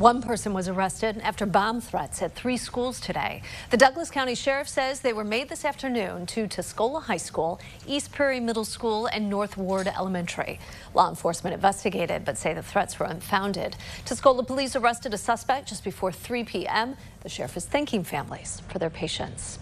One person was arrested after bomb threats at 3 schools today. The Douglas County Sheriff says they were made this afternoon to Tuscola High School, East Prairie Middle School, and North Ward Elementary. Law enforcement investigated but say the threats were unfounded. Tuscola police arrested a suspect just before 3 p.m. The sheriff is thanking families for their patience.